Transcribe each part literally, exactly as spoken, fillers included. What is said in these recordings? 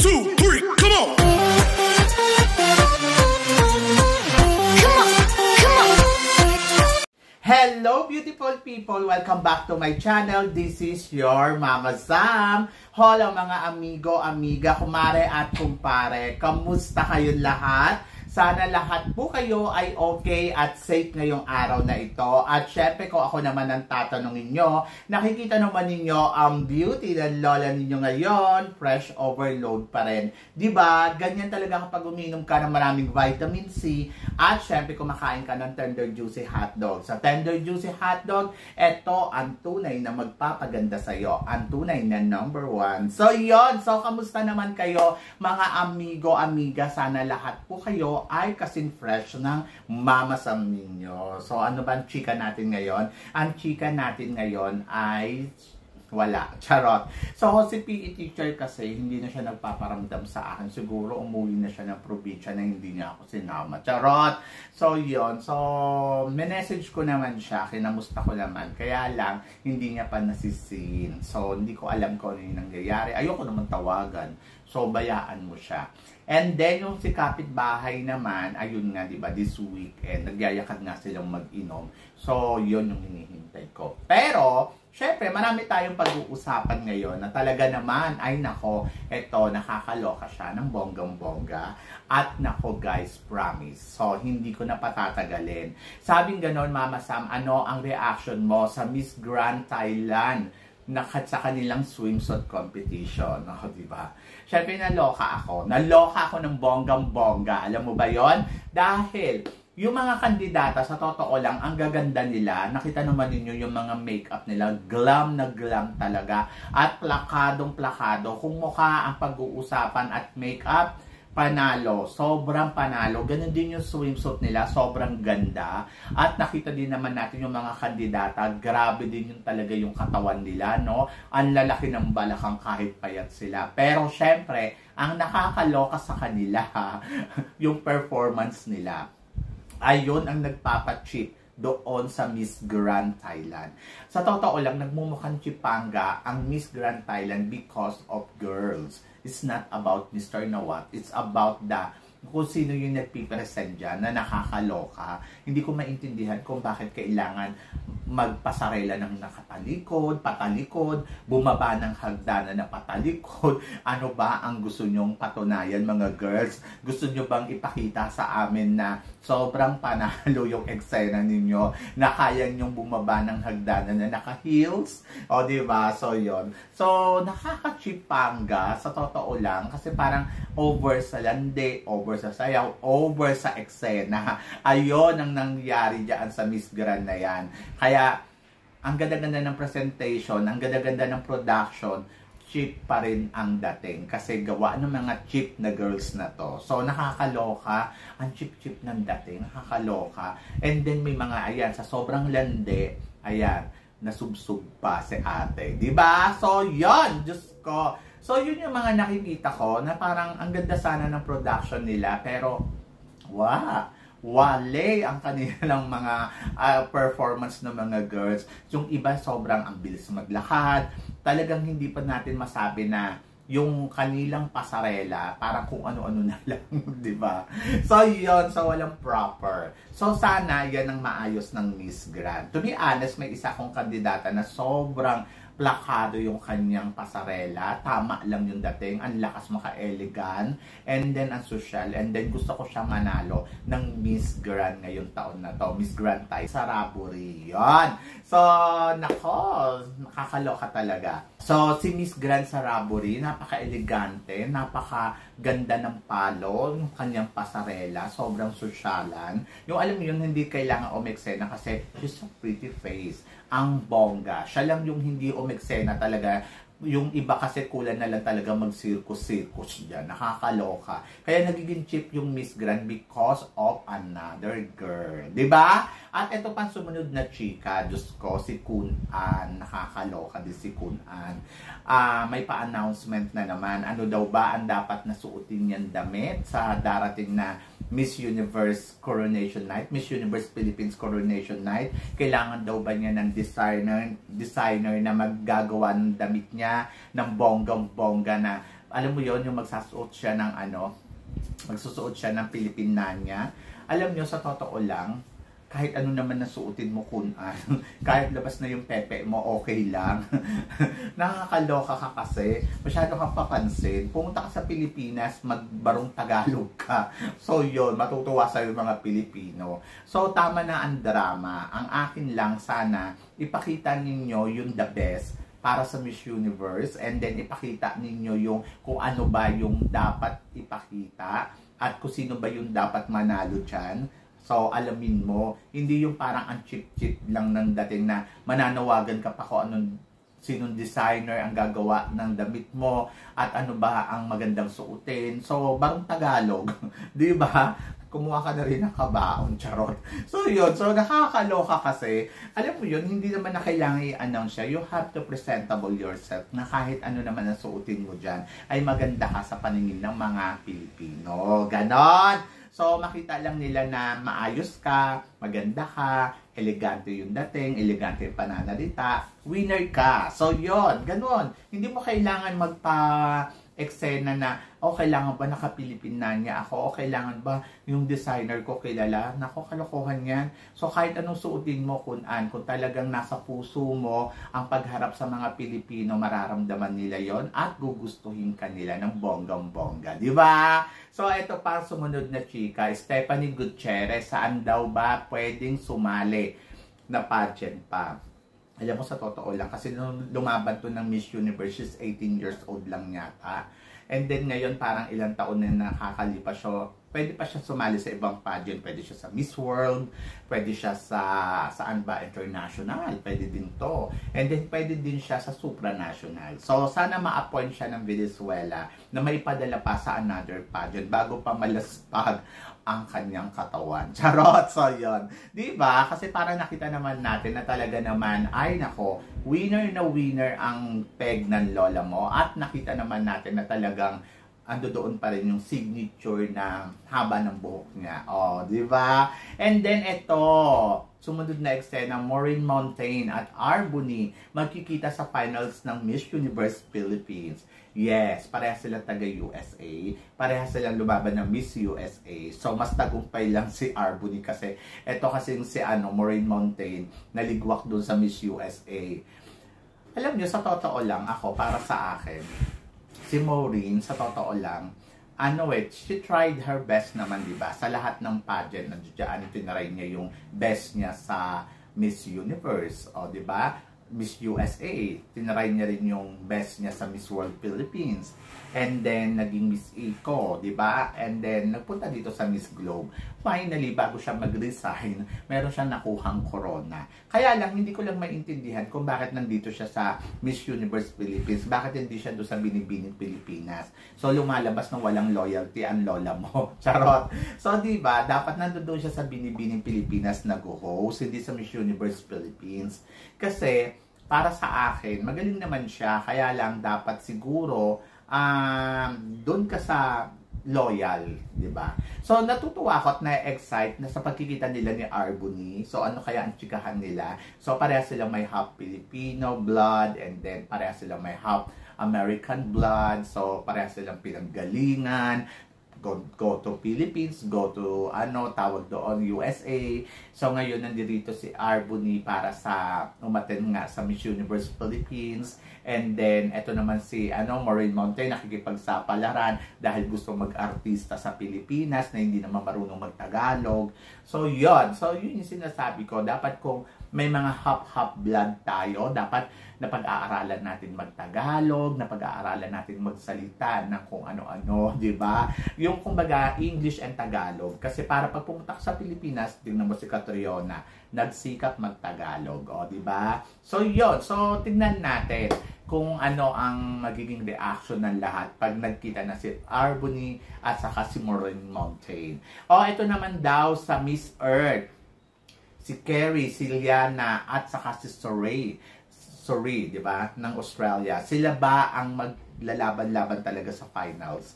two, three, come on! Come on, come on! Hello beautiful people! Welcome back to my channel. This is your Mama Sam. Hello mga amigo, amiga, kumare at kumpare. Kamusta kayong lahat? Sana lahat po kayo ay okay at safe ngayong araw na ito. At syempre ko ako naman ang tatanungin nyo, nakikita naman ninyo ang beauty ng lola ninyo ngayon, fresh overload pa rin. Diba? Ganyan talaga kapag uminom ka ng maraming vitamin C at syempre kumakain ka ng tender juicy hotdog. Sa tender juicy hotdog, ito ang tunay na magpapaganda sa'yo. Ang tunay na number one. So yon, so kamusta naman kayo mga amigo, amiga? Sana lahat po kayo ay kasing fresh ng Mama Sam ninyo. So ano ba ang chika natin ngayon? Ang chika natin ngayon ay wala. Charot. So si P E teacher kasi hindi na siya nagpaparamdam sa akin. Siguro umuwi na siya ng probinsya na hindi niya ako sinama. Charot. So yon. So message ko naman siya. Kinamusta ko naman. Kaya lang hindi niya pa nasisin. So hindi ko alam kung ano yung nangyayari. Ayoko naman tawagan. So bayaan mo siya. And then, yung si kapitbahay naman, ayun nga, di ba, this weekend, nagyayakad nga silang mag-inom. So, yun yung hinihintay ko. Pero, syempre, marami tayong pag-uusapan ngayon na talaga naman, ay nako, eto, nakakaloka siya ng bonggang-bongga. At nako, guys, promise. So, hindi ko na patatagalin. Sabing ganon, Mama Sam, ano ang reaction mo sa Miss Grand Thailand nakat sa kanilang swimsuit competition, no, di ba? Syempre naloka ako. Naloka ako ng bonggang-bongga. Alam mo ba 'yon? Dahil yung mga kandidata sa totoo lang, ang gaganda nila. Nakita naman ninyo yung mga makeup nila, glam na glam talaga at plakadong-plakado. Kung mukha ang pag-uusapan at makeup, panalo, sobrang panalo. Ganun din yung swimsuit nila, sobrang ganda. At nakita din naman natin yung mga kandidata, grabe din yung talaga yung katawan nila, no? Ang lalaki ng balakang kahit payat sila. Pero syempre, ang nakakaloka sa kanila, yung performance nila. Ayun ang nagpapachip doon sa Miss Grand Thailand. Sa totoo lang, nagmumukhang chipanga ang Miss Grand Thailand because of girls. It's not about Mister Nawat. It's about the kung sino yung nagpipresent dyan na nakakaloka. Hindi ko maintindihan kung bakit kailangan magpasarela ng nakatalikod, patalikod, bumaba ng hagdanan na patalikod. Ano ba ang gusto nyong patunayan, mga girls? Gusto nyo bang ipakita sa amin na sobrang panalo yung eksena ninyo na kaya nyong bumaba ng hagdanan na naka-heels? O, diba? So, yon. So, nakaka-chipanga sa totoo lang kasi parang over sa lande, over sa sayaw, over sa eksena. Ayon ang nangyari dyan sa Miss Grand na yan. Kaya, ang ganda-ganda ng presentation, ang ganda-ganda ng production, cheap pa rin ang dating. Kasi gawa ng mga cheap na girls na to. So, nakakaloka. Ang cheap-cheap ng dating. Nakakaloka. And then, may mga, ayan, sa sobrang lande, ayan, nasubsub pa si ate. Diba? So, yon, Diyos ko. So, yun yung mga nakikita ko na parang ang ganda sana ng production nila. Pero, wow, wale ang kanilang mga uh, performance ng mga girls. Yung iba sobrang ang bilis maglakad. Talagang hindi pa natin masabi na yung kanilang pasarela, parang kung ano-ano na lang, di ba? So, yun. So, walang proper. So, sana yan ang maayos ng Miss Grand. To be honest, may isa akong kandidata na sobrang plakado yung kanyang pasarela. Tama lang yung dating. Ang lakas maka-elegant. And then, ang social. And then, gusto ko siya manalo ng Miss Grand ngayong taon na to. Miss Grand Thai. Saraburi. Yun. So, nako. Nakakaloka talaga. So, si Miss Grand Saraburi, napaka-elegante. Napaka-ganda ng palo. Yung kanyang pasarela. Sobrang sosyalan. Yung alam mo yun, hindi kailangan umeksena kasi she's a pretty face. Ang bongga. Siya lang yung hindi umeksena talaga. Yung iba kasi kulang na lang talaga mag-circus-circus dyan. Nakakaloka. Kaya nagiging cheap yung Miss Grand because of another girl. Diba? At ito pang sumunod na chika. Diyos ko, si Kun An. Nakakaloka din si Kun An. Uh, may pa-announcement na naman. Ano daw ba ang dapat na suotin niyang damit sa darating na Miss Universe Coronation Night, Miss Universe Philippines Coronation Night. Kailangan daw ba niya ng designer, designer na maggagawa ng damit niya, ng bonggang-bongga na alam mo yon yung magsasuot siya ng ano, magsusuot siya ng Philippine Nanya. Alam nyo, sa totoo lang, kahit ano naman na suotin mo kun ano, kahit labas na yung pepe mo, okay lang. Nakakaloka ka kasi, masyado kang papansin. Pumunta ka sa Pilipinas, magbarong Tagalog ka. So yun, matutuwa sa'yo yung mga Pilipino. So tama na ang drama. Ang akin lang sana, ipakita ninyo yung the best para sa Miss Universe, and then ipakita ninyo yung kung ano ba yung dapat ipakita at kung sino ba yung dapat manalo dyan. So, alamin mo, hindi yung parang ang cheap-cheap lang ng dating na mananawagan ka pa kung anong, sinong designer ang gagawa ng damit mo at ano ba ang magandang suotin. So, barong Tagalog, di ba? Kumuha ka na rin ng kabaon, charot. So, yun. So, nakakaloka kasi, alam mo yun, hindi naman na kailangan i-announce siya. You have to presentable yourself na kahit ano naman ang suotin mo dyan, ay maganda ka sa paningin ng mga Pilipino. Ganon! So, makita lang nila na maayos ka, maganda ka, elegante yung dating, elegante yung pananalita, winner ka. So, yon, ganun. Hindi mo kailangan magpa-eksena na, o oh, kailangan ba naka-Philippine Nanya ako, o kailangan ba yung designer ko kilala. Nako, kalokohan yan. So, kahit anong suotin mo, kunan, kung talagang nasa puso mo ang pagharap sa mga Pilipino, mararamdaman nila yon at gugustuhin ka nila ng bonggang-bongga. Di ba? So, ito pa sumunod na chika, Stephanie Gutierrez, saan daw ba pwedeng sumali na pageant pa? Alam mo, sa totoo lang, kasi nung lumaban to ng Miss Universe, she's eighteen years old lang yata. And then ngayon, parang ilang taon na nakakalipas siya, pwede pa siya sumali sa ibang pageant. Pwede siya sa Miss World, pwede siya sa, saan ba, International, pwede din to. And then pwede din siya sa supranational. So, sana ma-appoint siya ng Venezuela na may padala pa sa another pageant bago pa malaspag ang kanyang katawan. Charot! So, yun. Diba? Kasi parang nakita naman natin na talaga naman, ay nako, winner na winner ang peg ng lola mo. At nakita naman natin na talagang ando doon pa rin yung signature na haba ng buhok niya. O, diba? And then, ito, sumunod na eksena, Maureen Montaigne at Arbony magkikita sa finals ng Miss Universe Philippines. Yes, parehas silang taga-U S A. Parehas silang lumaban ng Miss U S A. So, mas tagumpay lang si Arbony kasi ito kasi si ano, Maureen Montaigne naligwak doon sa Miss U S A. Alam niyo, sa totoo lang, ako, para sa akin, si Maureen, sa totoo lang, ano eh, she tried her best naman, di ba? Sa lahat ng pageant, nandiyan, tinaray niya yung best niya sa Miss Universe, o di ba? Miss U S A, tinaray niya rin yung best niya sa Miss World Philippines. And then, naging Miss Eco, di ba? And then, nagpunta dito sa Miss Globe. Finally, bago siya mag-resign, meron siyang nakuhang corona. Kaya lang, hindi ko lang maintindihan kung bakit nandito siya sa Miss Universe Philippines. Bakit hindi siya doon sa Binibining Pilipinas? So, lumalabas na walang loyalty ang lola mo. Charot! So, di ba? Dapat nandoon siya sa Binibining Pilipinas nag-host, hindi sa Miss Universe Philippines. Kasi, para sa akin, magaling naman siya. Kaya lang, dapat siguro, um, doon ka sa loyal, di ba? So, natutuwa ako at na-excite na sa pagkikita nila ni Arbony. So, ano kaya ang chikahan nila? So, parehas silang may half Filipino blood, and then parehas silang may half American blood. So, parehas silang pinanggalingan. Go, go to Philippines, go to, ano, tawag doon, U S A. So, ngayon, nandito si Arbony para sa, umaten nga sa Miss Universe Philippines. And then, eto naman si, ano, Maureen Montaigne, nakikipagsapalaran dahil gusto mag-artista sa Pilipinas na hindi naman marunong mag-Tagalog. So, yun. So, yun yung sinasabi ko. Dapat kung may mga half-half blood tayo, dapat napag-aaralan natin mag-Tagalog, napag-aaralan natin magsalita ng kung ano-ano, di ba? Yung kumbaga English and Tagalog. Kasi para pag pumunta sa Pilipinas, tingnan mo si Catriona, nagsikap mag-Tagalog, o di ba? So yun, so tingnan natin kung ano ang magiging reaction ng lahat pag nagkita na si Arbony at saka si Maureen Montaigne. O ito naman daw sa Miss Earth, si Kerry, si Liana at saka si Sorey. Sorry, di ba, ng Australia. Sila ba ang maglalaban-laban talaga sa finals?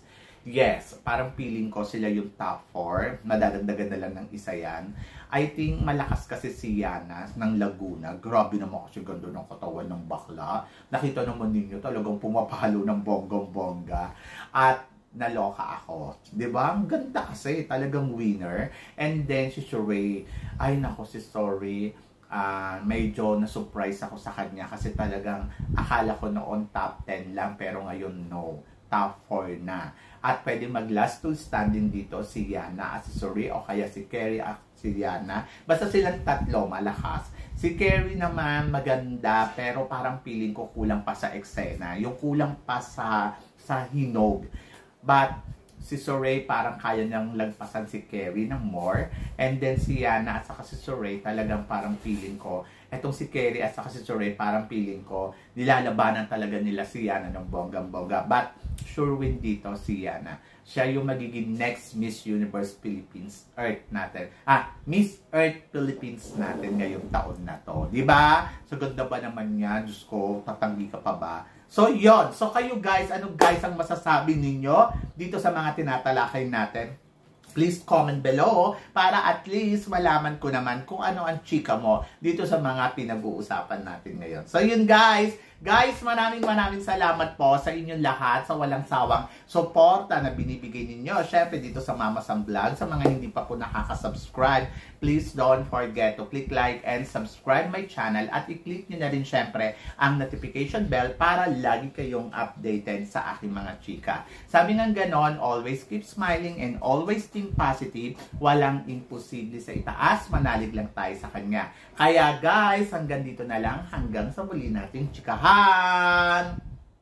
yes, parang feeling ko sila yung top four. Madadagdagan na lang ng isa yan. I think malakas kasi si Yana ng Laguna. Grabe naman kasi ganda ng katawan ng bakla. Nakita naman ninyo talagang pumapalo ng bonggong-bongga. At naloka ako. Diba? Ang ganda kasi. Talagang winner. And then si Sheree, ay nako si Sorry. Uh, medyo na-surprise ako sa kanya kasi talagang akala ko noon top ten lang pero ngayon no. Top four na. At pwede mag last two standing dito si Yana at si Suri o kaya si Kerry at si Yana. Basta silang tatlo malakas. Si Kerry naman maganda pero parang feeling ko kulang pa sa eksena. Yung kulang pa sa sa hinog. But si Suri parang kaya niyang lagpasan si Kerry ng more. And then si Yana at saka si Suri talagang parang feeling ko etong si Kerry at saka si Suri parang feeling ko nilalabanan talaga nila si Yana ng bonggang-bongga. But sure win dito si Yana. Siya yung magiging next Miss Universe Philippines Earth natin. Ah, Miss Earth Philippines natin ngayong taon na to. Diba? So ganda ba naman niya? Diyos ko, tatanggi ka pa ba? So yon. So kayo guys, ano guys ang masasabi ninyo dito sa mga tinatalakay natin? Please comment below para at least malaman ko naman kung ano ang chika mo dito sa mga pinag-uusapan natin ngayon. So yun guys, guys maraming maraming salamat po sa inyong lahat sa walang sawang suporta na binibigay ninyo. Syempre dito sa Mama Sam Vlog, sa mga hindi pa po nakaka-subscribe, please don't forget to click like and subscribe my channel at i-click nyo na rin syempre ang notification bell para lagi kayong updated sa aking mga chika. Sabi ng ganon, always keep smiling and always think positive. Walang imposible sa itaas, manalig lang tayo sa kanya. Kaya guys, hanggang dito na lang, hanggang sa muli nating chikahan.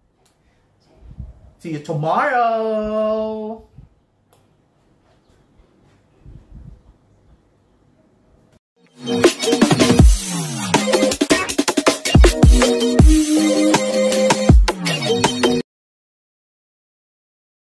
See you tomorrow! Thank you.